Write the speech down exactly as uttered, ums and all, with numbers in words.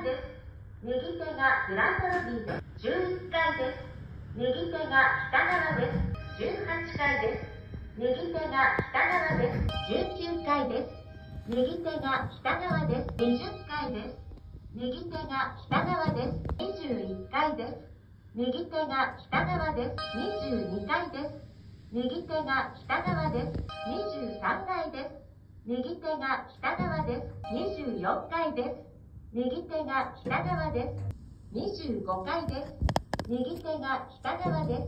です。右手がグランドロビーです。じゅういっかいです。右手が北側です。じゅうはちかいです。右手が北側です。じゅうきゅうかいです。右手が北側です。にじゅっかいです。右手が北側です。にじゅういっかいです。右手が北側です。にじゅうにかいです。右手が北側です。にじゅうさんかいです。右手が北側です。にじゅうよんかいです。右手が北側です。にじゅうごかいです。右手が北側です。